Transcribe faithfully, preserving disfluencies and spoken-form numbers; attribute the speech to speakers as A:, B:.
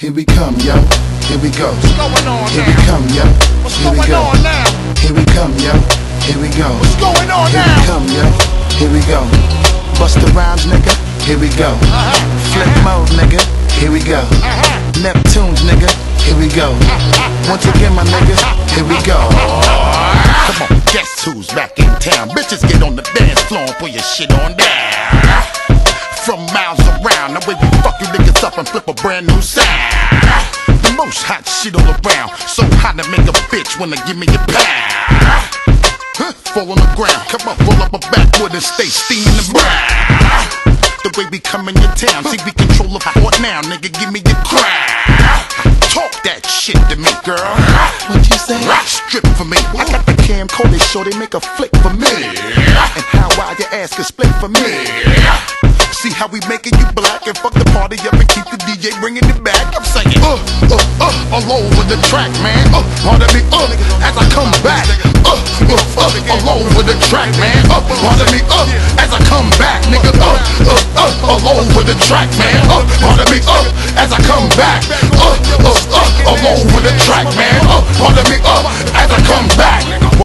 A: Here we come, yo. Here we go.
B: What's going on
A: Here
B: now?
A: we come, yo.
B: What's
A: Here we
B: going
A: go.
B: on now?
A: Here we come, yo. Here we go.
B: What's going on
A: Here
B: now?
A: we come, yo. Here we go. Bust the rhymes, nigga. Here we go.
B: Uh-huh.
A: Flip mode, nigga. Here we go.
B: Uh-huh.
A: Neptunes, nigga. Here we go. Once again, my niggas. Here we go.
C: Come on, guess who's back in town? Bitches get on the dance floor and put your shit on down. From miles around, the way we fuck you niggas up and flip a brand new sound. The most hot shit all around, so hot to make a bitch wanna give me a pound. Huh, fall on the ground, come on, roll up a backwood and stay steaming the brown. The way we come in your town, see we control the fort now, nigga, give me your crown. Talk that shit to me, girl.
A: What you say?
C: Strip for me. I got the camcorder, show they make a flick for me. And how wide your ass can split for me. See how we making you black and fuck the party up and keep the D J bringing it back. I'm saying, uh, uh, uh, all over the track, man. Uh, pardon me, uh, as I come back. Uh, uh, uh, all over the track, man. Uh, pardon me, uh, as I come back, nigga. Uh, uh, uh, all over the track, man. Uh, pardon me, uh, as I come back.